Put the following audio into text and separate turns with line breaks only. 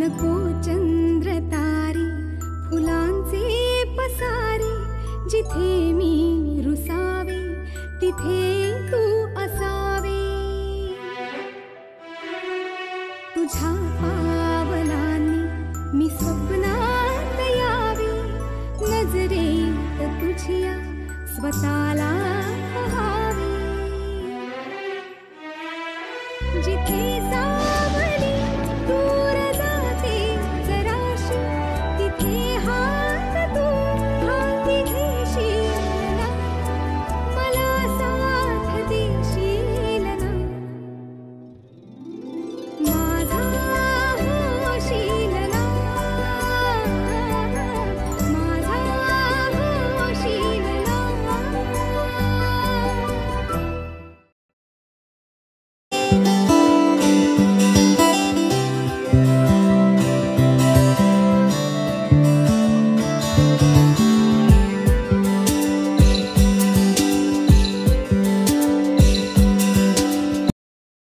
नको चंद्र तारे फुलांचे पसारे, जिथे मी रुसावे तिथे तू असावे. तुझ्या पावलांनी मी स्वप्नात यावे, नजरेत तुझिया स्वतः